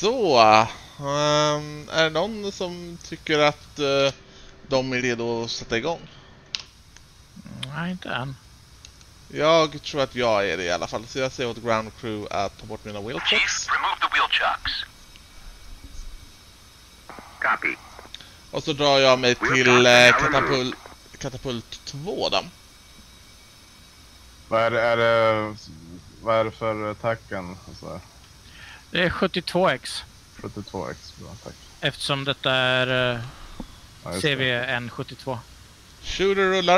Så, är det någon som tycker att de är redo att sätta igång? Nej, inte än. Jag tror att jag är det i alla fall, så jag säger åt Ground Crew att ta bort mina wheel chucks. Chief, remove the wheel chucks. Copy. Och så drar jag mig till katapult 2 då. Vad är det för attacken? Alltså, Det är 72x. 72x, bra, tack. Eftersom detta är Ja, just det. CVN 72. Shooter rullar.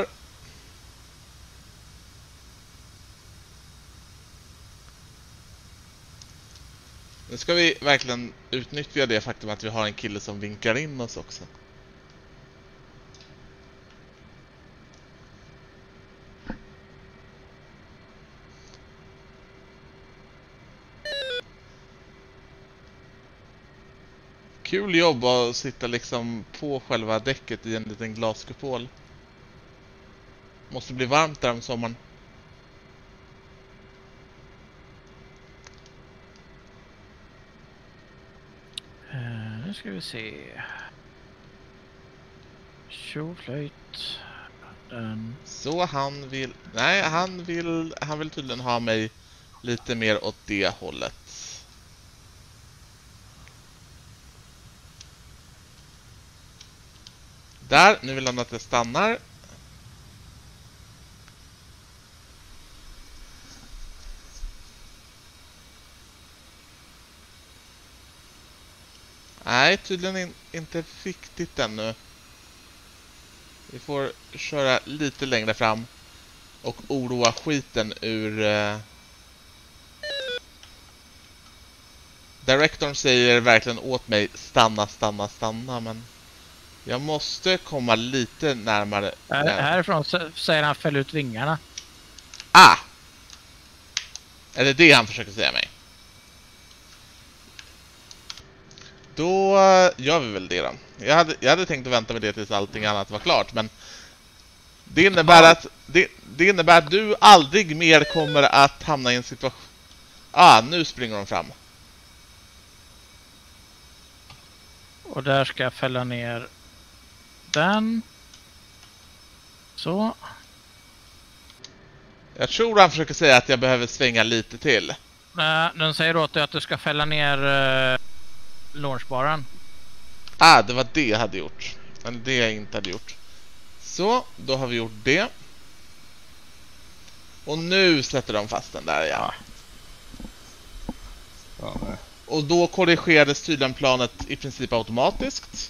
Nu ska vi verkligen utnyttja det faktum att vi har en kille som vinkar in oss också. Kul jobb att sitta liksom på själva däcket i en liten glaskupol. Måste bli varmt där om sommaren. Nu ska vi se. Tjoflöjt. Så han vill... Nej, han vill tydligen ha mig lite mer åt det hållet. Där, nu vill han att jag stannar. Nej, tydligen inte riktigt ännu. Vi får köra lite längre fram och oroa skiten ur... Directorn säger verkligen åt mig stanna, men jag måste komma lite närmare. Härifrån säger han fäll ut vingarna. Ah! Är det det han försöker säga mig? Då gör vi väl det då. Jag hade tänkt att vänta med det tills allting annat var klart, men det innebär att det innebär att du aldrig mer kommer att hamna i en situation. Nu springer de fram. Och där ska jag fälla ner den. Så. Jag tror han försöker säga att jag behöver svänga lite till. Den säger åt dig att du ska fälla ner launchbaren. Det var det jag hade gjort. Eller det jag inte hade gjort. Så, då har vi gjort det. Och nu sätter de fast den där, ja. Nej. Och då korrigerades tydligen planet i princip automatiskt.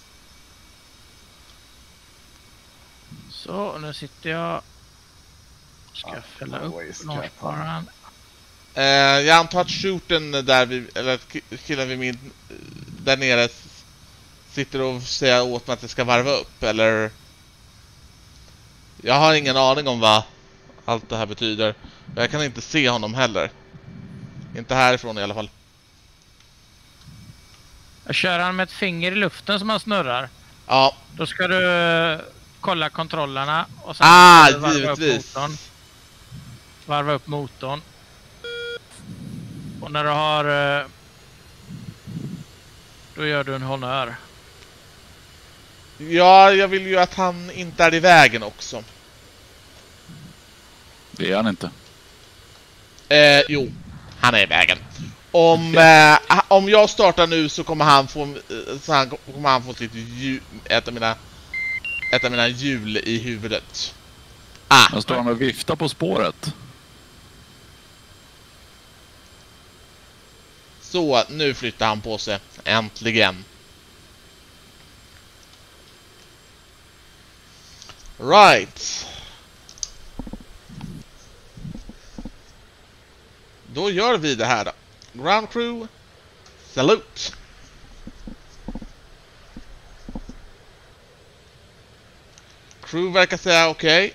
Så, nu sitter jag. Ska fälla upp launchbaren. Jag antar att shooten där eller killen vid min där nere sitter och säger åt mig att jag ska varva upp, eller jag har ingen aning om vad allt det här betyder. Jag kan inte se honom heller. Inte härifrån i alla fall. Jag kör han med ett finger i luften som han snurrar. Ja. Då ska du kolla kontrollerna och sen givetvis. Varva upp motorn. Och när du har då gör du en honnör. Ja, jag vill ju att han inte är i vägen också. Det är han inte. Jo, han är i vägen. Om jag startar nu så kommer han få sitt ett av mina hjul i huvudet. Han står han och viftar på spåret. Så, nu flyttar han på sig. Äntligen. Right. Då gör vi det här då. Ground Crew, salute. Crew verkar säga okej.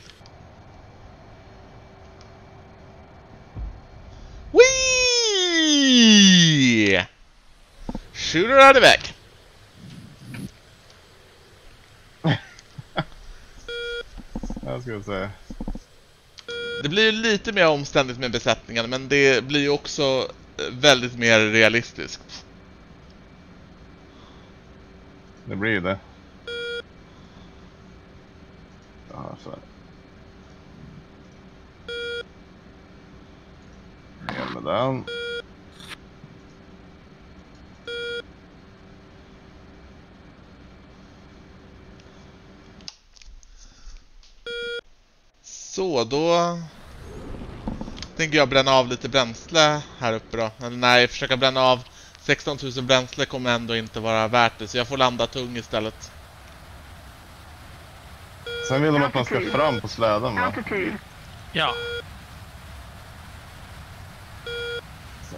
Wee! Shooter är iväg. Jag ska säga. Det blir ju lite mer omständigt med besättningen, men det blir ju också väldigt mer realistiskt. Det blir det. Ja, så. Ner med den. Så, då tänker jag bränna av lite bränsle här uppe då. Eller nej, försöka bränna av 16 000 bränsle kommer ändå inte vara värt det. Så jag får landa tung istället. Sen vill de att man ska fram på släden, va? Ja. Så.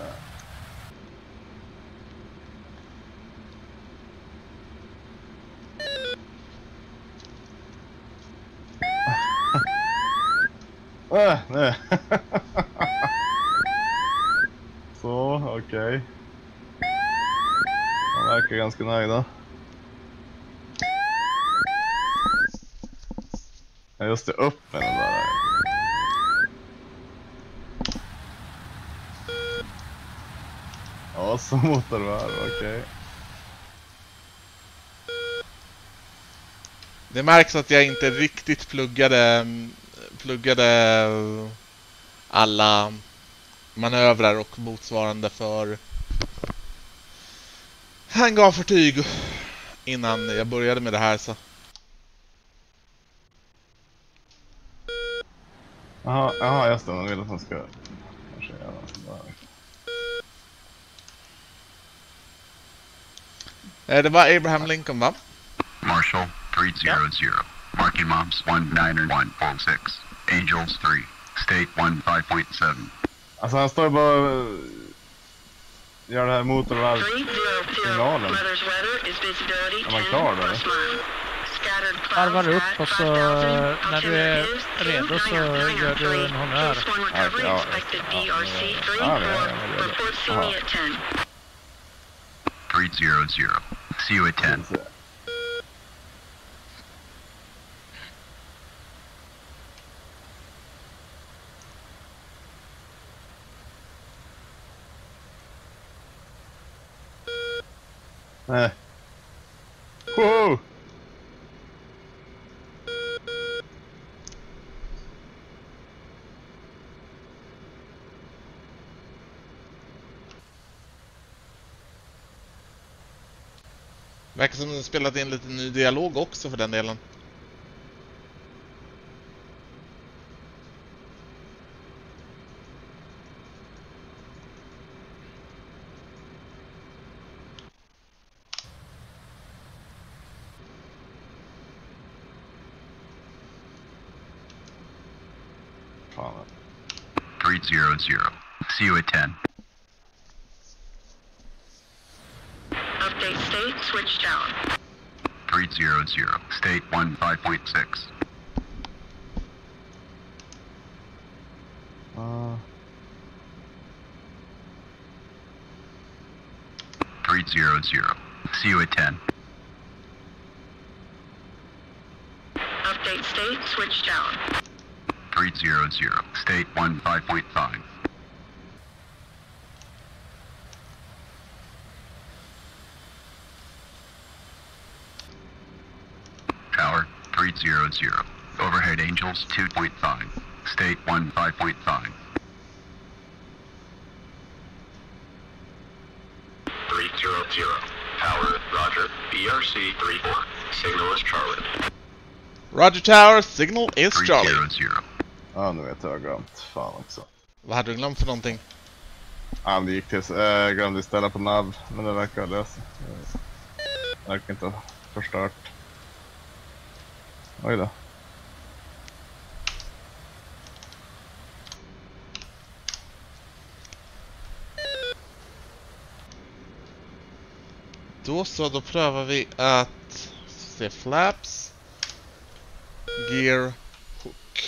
Nej. Så, okej. Han verkar ganska nöjda. Ja, just det, upp med den där. Ja, så motorvarv, okej. Det märks att jag inte riktigt pluggade alla manövrar och motsvarande för hangarfartyg innan jag började med det här, så. Jaha, just det, man vill att man ska kanske göra sådär. Det var Abraham Lincoln, va? Marshall 300. Marking mobs 19146. Angels 3. State 15.7. Alltså han står ju bara och gör det här motorvarv-signalen. Är man klar då, eller? Varvar upp och så när du är redo så gör du en honör. Ja. 300. See you at 10. Nej. Wow! Verkar som de spelat in lite ny dialog också för den delen. Fan. 300. See you at 10. Update state, switch down. 300. State 15.6. Uh, 300. See you at 10. Update state, switch down. 300. State 15.5. Tower 300. Overhead Angels 2.5. State 15.5. 300. Tower, Roger. BRC 34. Signal is Charlie. Roger Tower, signal is Charlie. 300. ja, nu vet jag glömt. Fan också. Vad hade du glömt för någonting? Ja, det gick till... glömde ställa på nav, men det verkar lösa. Det verkar inte ha förstört. Oj då. Då prövar vi att se flaps, gear, hook.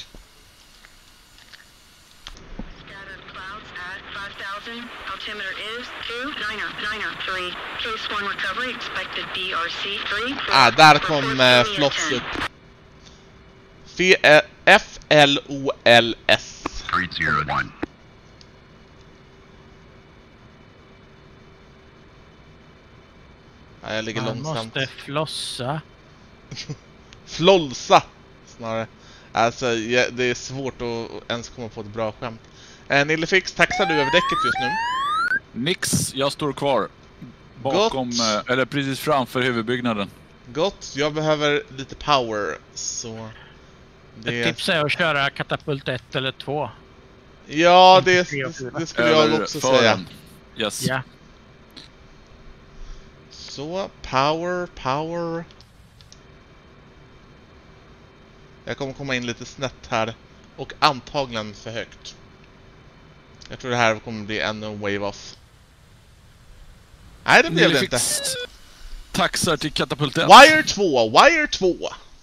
Scattered clouds at 5,000. Altimeter is 2993. Case 1 recovery expected BRC 3. Där kom flops upp. FLOLS. 301. Ja, jag ligger Man långsamt. måste flossa. Flollsa snarare. Alltså det är svårt att ens komma på ett bra skämt. Nillefix, taxar du över däcket just nu? Nix, jag står kvar. Bakom, eller precis framför huvudbyggnaden. Gott, jag behöver lite power. Så Ett tips är att köra katapult 1 eller 2. Ja, det skulle jag också säga. Yes. Ja. Så, power. Jag kommer komma in lite snett här. Och antagligen för högt. Jag tror det här kommer bli ännu en wave off. Nej, det blev det inte. Taxar till katapult 1. Wire 2.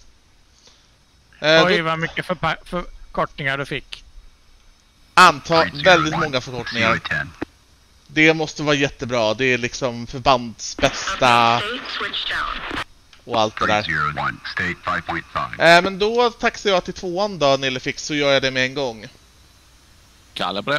Oj, vad mycket förkortningar du fick. Väldigt många förkortningar. Det måste vara jättebra. Det är liksom förbandsbästa och allt det där. Men då taxar jag till 2:an då, Nillefix, så gör jag det med en gång. Kalle på det.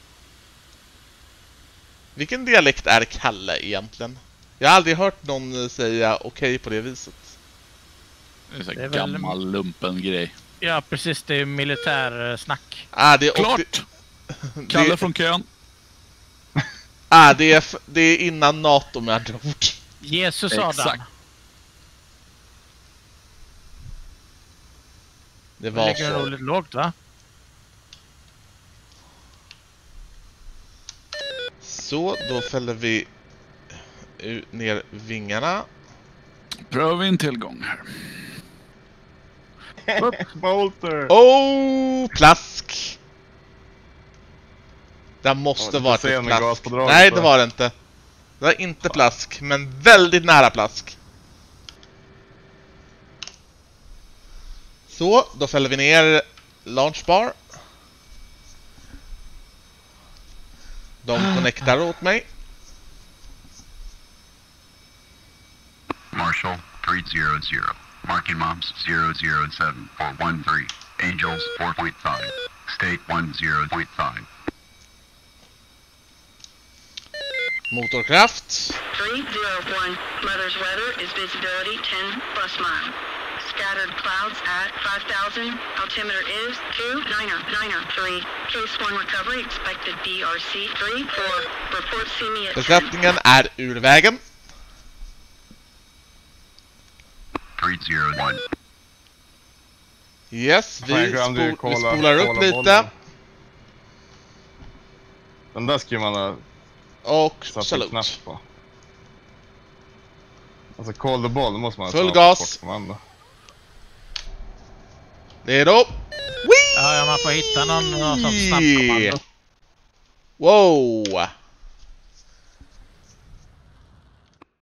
Vilken dialekt är Kalle egentligen? Jag har aldrig hört någon säga okej på det viset. Det är en gammal lumpen grej. Ja, precis. Det är militärsnack. Det är klart! Kalle från kön. Det är innan NATO med andra ord. Jesus Adam. Exakt. Det var ligger så. roligt lågt, va? Så, då fäller vi ner vingarna. Prövar vi en tillgång här. Molter! Oh, plask! Det måste vara ett plask. Nej, det var det inte. Det var inte plask, men väldigt nära plask. Så, då fäller vi ner launch bar. De connectar åt mig. Marshall 300. Marking Moms 007413. Angels 4.5. State 10.5. Motorkraft. 301. Mother's weather is visibility 10 plus mile. Scattered clouds at 5,000. Altimeter is 29903. Case 1 recovery expected BRC 34. Report see me at 10. Besättningen är ur vägen. 301. Yes, vi spolar upp lite. Den där ska man ha och satt salut. knapp på. Alltså call the ball, måste man ha full gas. Det är då. Ja, man får hitta någon som snabbkommando. Wow!